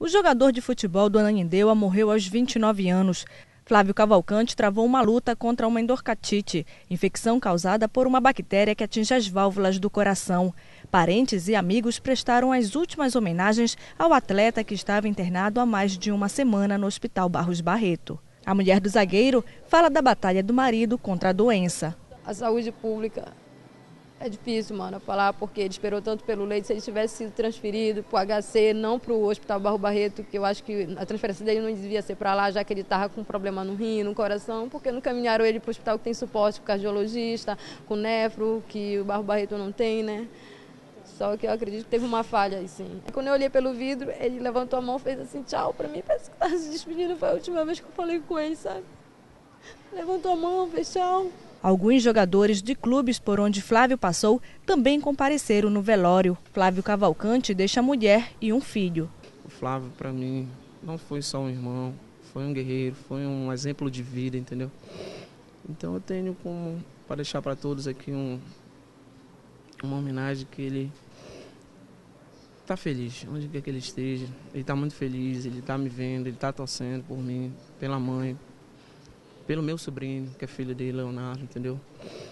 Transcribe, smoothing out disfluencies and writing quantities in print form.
O jogador de futebol do Ananindeua morreu aos 29 anos. Flávio Cavalcante travou uma luta contra uma endorcatite, infecção causada por uma bactéria que atinge as válvulas do coração. Parentes e amigos prestaram as últimas homenagens ao atleta que estava internado há mais de uma semana no Hospital Barros Barreto. A mulher do zagueiro fala da batalha do marido contra a doença. A saúde pública é difícil, mano, falar, porque ele esperou tanto pelo leite. Se ele tivesse sido transferido para o HC, não para o Hospital Barros Barreto, que eu acho que a transferência dele não devia ser para lá, já que ele estava com problema no rim, no coração, porque não caminharam ele para o hospital que tem suporte com cardiologista, com nefro, que o Barros Barreto não tem, né? Só que eu acredito que teve uma falha aí, sim. Quando eu olhei pelo vidro, ele levantou a mão e fez assim, tchau para mim, parece que estava se despedindo, foi a última vez que eu falei com ele, sabe? Levantou a mão, fez tchau. Alguns jogadores de clubes por onde Flávio passou também compareceram no velório. Flávio Cavalcante deixa mulher e um filho. O Flávio, para mim, não foi só um irmão, foi um guerreiro, foi um exemplo de vida, entendeu? Então eu tenho como para deixar para todos aqui uma homenagem que ele está feliz, onde quer que ele esteja. Ele está muito feliz, ele está me vendo, ele está torcendo por mim, pela mãe, pelo meu sobrinho, que é filho dele, Leonardo, entendeu?